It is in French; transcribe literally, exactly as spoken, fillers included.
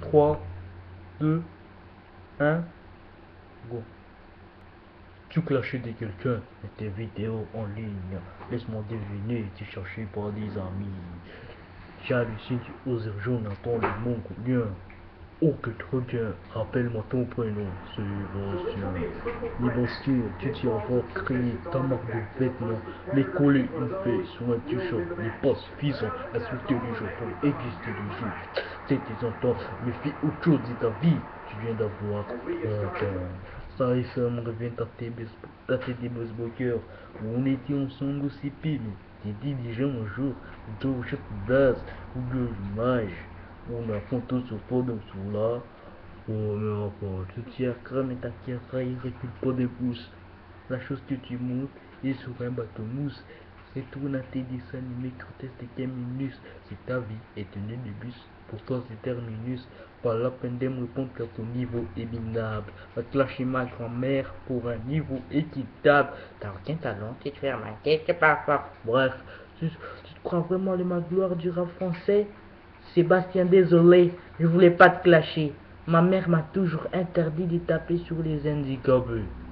trois, deux, un, go. Tu clashais de quelqu'un, mais tes vidéos en ligne. Laisse-moi deviner, tu cherchais par des amis. J'hallucine, tu oses Jonathan le mongolien. Oh que trop bien, rappelle-moi ton prénom, c'est Bastien. Libastien, tu t'y avoir créé ta marque de vêtements, les coller une paix sur un t-shirt n'est pas suffisant, insulter les gens pour exister les jours. C'est tes entends, mais fais autre chose de ta vie, tu viens d'avoir trente ans. Ça et ça me revient à tes baseballers, où on était ensemble au C P, mais t'es dit déjà un jour, où je te base, où je mage. On a photo sur photo sur là. Oh mais encore, tu tiens crème et ta caisse, il recule pas des pouces. La chose que tu montes est sur un bateau mousse. Et tourne à tes dessins animés quand t'es minus. Si ta vie est une bus, pour toi c'est terminus. Pas la peine de me répondre que ton niveau est minable. Va te lâcher ma grand-mère pour un niveau équitable. T'as aucun talent, tu te fais remarquer, tu pas fort. Bref, tu, tu te crois vraiment les ma gloire du rap français? Sébastien, désolé, je voulais pas te clasher. Ma mère m'a toujours interdit de taper sur les handicapés.